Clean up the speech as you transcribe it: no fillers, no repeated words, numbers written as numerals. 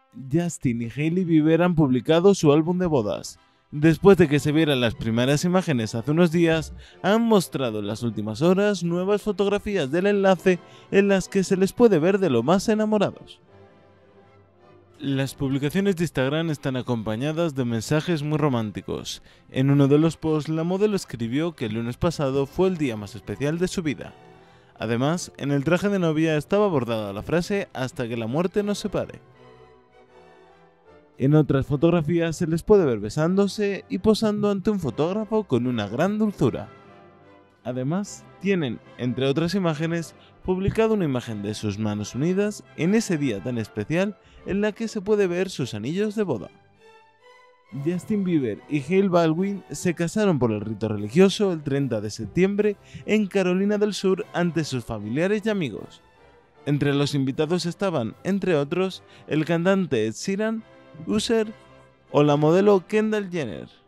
Justin y Hailey Bieber han publicado su álbum de bodas. Después de que se vieran las primeras imágenes hace unos días, han mostrado en las últimas horas nuevas fotografías del enlace en las que se les puede ver de lo más enamorados. Las publicaciones de Instagram están acompañadas de mensajes muy románticos. En uno de los posts, la modelo escribió que el lunes pasado fue el día más especial de su vida. Además, en el traje de novia estaba bordada la frase "hasta que la muerte nos separe". En otras fotografías se les puede ver besándose y posando ante un fotógrafo con una gran dulzura. Además, tienen, entre otras imágenes, publicado una imagen de sus manos unidas en ese día tan especial en la que se puede ver sus anillos de boda. Justin Bieber y Hailey Baldwin se casaron por el rito religioso el 30 de septiembre en Carolina del Sur ante sus familiares y amigos. Entre los invitados estaban, entre otros, el cantante Ed Sheeran, Usher o la modelo Kendall Jenner.